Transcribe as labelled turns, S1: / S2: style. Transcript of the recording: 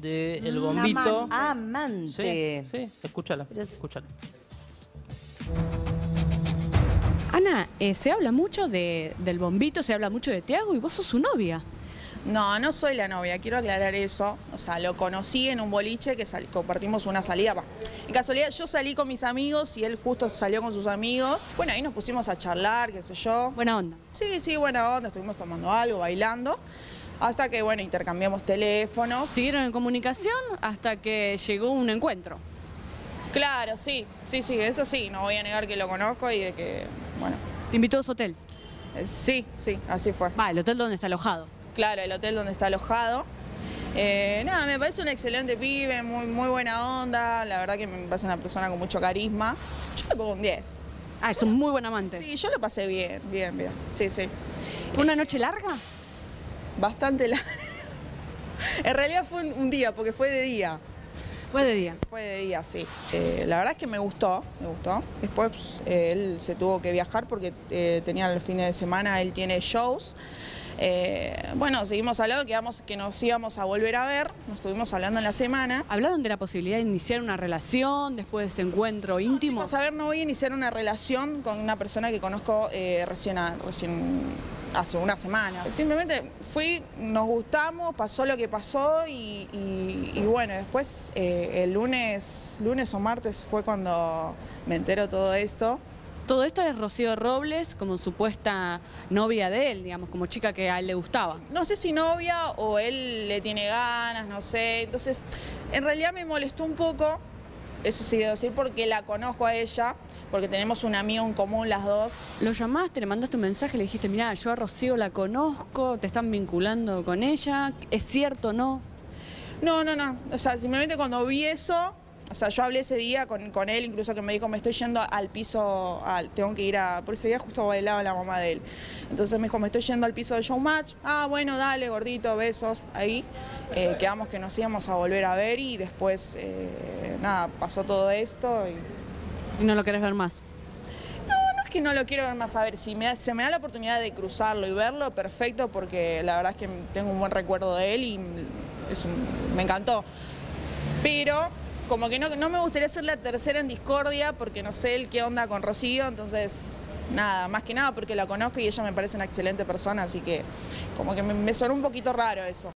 S1: del Bombito.
S2: Amante.
S1: Sí, escúchala,
S2: Pero
S1: escúchala.
S3: Ana, se habla mucho del Bombito, se habla mucho de Tiago y vos sos su novia.
S4: No, no soy la novia, quiero aclarar eso. O sea, lo conocí en un boliche que compartimos una salida. En casualidad, yo salí con mis amigos y él justo salió con sus amigos. Bueno, ahí nos pusimos a charlar, qué sé yo.
S3: Buena onda.
S4: Sí, buena onda, estuvimos tomando algo, bailando. Hasta que, bueno, intercambiamos teléfonos.
S3: Siguieron en comunicación hasta que llegó un encuentro.
S4: Claro, sí, eso sí, no voy a negar que lo conozco y de que, bueno.
S3: Te invitó a su hotel.
S4: Sí, así fue.
S3: Va, el hotel donde está alojado.
S4: Claro, el hotel donde está alojado. Nada, me parece un excelente pibe, muy buena onda. La verdad que me parece una persona con mucho carisma. Yo le pongo un 10.
S3: Ah, es un muy buen amante.
S4: Sí, yo lo pasé bien. Sí.
S3: ¿Fue una noche larga?
S4: Bastante larga. En realidad fue un día, porque fue de día.
S3: Fue de día.
S4: Fue de día, sí. La verdad es que me gustó. Después él se tuvo que viajar porque tenía el fin de semana, él tiene shows. Bueno, seguimos hablando, quedamos que nos íbamos a volver a ver, nos estuvimos hablando en la semana.
S3: ¿Hablaron de la posibilidad de iniciar una relación después de ese encuentro íntimo?
S4: Vamos a ver, no voy a iniciar una relación con una persona que conozco recién hace una semana. Simplemente nos gustamos, pasó lo que pasó y bueno, después el lunes o martes fue cuando me entero todo esto.
S3: Todo esto es Rocío Robles como supuesta novia de él, digamos, como chica que a él le gustaba.
S4: No sé si novia o él le tiene ganas, no sé. Entonces, en realidad me molestó un poco, eso sí debo decir, porque la conozco a ella, porque tenemos un amigo en común las dos.
S3: ¿Lo llamaste, le mandaste un mensaje, le dijiste, mirá, yo a Rocío la conozco, te están vinculando con ella, ¿es cierto o no?
S4: No. O sea, simplemente cuando vi eso, o sea, yo hablé ese día con él, incluso que me dijo, me estoy yendo al piso, tengo que ir por ese día justo bailaba la mamá de él. Entonces me dijo, me estoy yendo al piso de Showmatch. Ah, bueno, dale, gordito, besos. Ahí quedamos que nos íbamos a volver a ver y después, nada, pasó todo esto.
S3: ¿Y no lo querés ver más?
S4: No es que no lo quiero ver más, a ver, si se me da la oportunidad de cruzarlo y verlo, perfecto, porque la verdad es que tengo un buen recuerdo de él y me encantó. Pero como que no me gustaría ser la tercera en discordia porque no sé él qué onda con Rocío, entonces nada, más que nada porque la conozco y ella me parece una excelente persona, así que como que me sonó un poquito raro eso.